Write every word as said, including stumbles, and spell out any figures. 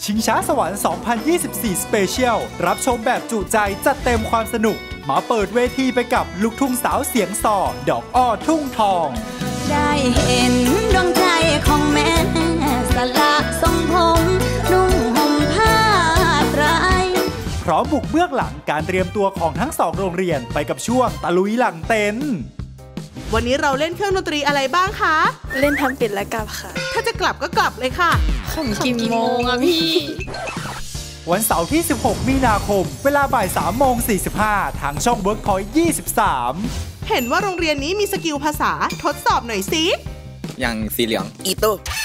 ชิงช้าสวรรค์ สองพันยี่สิบสี่ Special รับชมแบบจุใจจัดเต็มความสนุกมาเปิดเวทีไปกับลูกทุ่งสาวเสียงส่อดอกอ้อทุ่งทองได้เห็นดวงใจของแม่สละทรงผมนุ่งห่มผ้าไตรพร้อมบุกเบื้องหลังการเตรียมตัวของทั้งสองโรงเรียนไปกับช่วงตะลุยหลังเต็นท์วันนี้เราเล่นเครื่องดนตรีอะไรบ้างคะเล่นทำเป็ดและกลับค่ะถ้าจะกลับก็กลับเลยค่ะกี่โมงอะพี่วันเสาร์ที่สิบหกมีนาคมเวลาบ่ายสามโมงสี่สิบห้าทางช่อง เวิร์คพอยต์ ยี่สิบสามเห็นว่าโรงเรียนนี้มีสกิลภาษาทดสอบหน่อยสิอย่างสีเหลืองอีโต้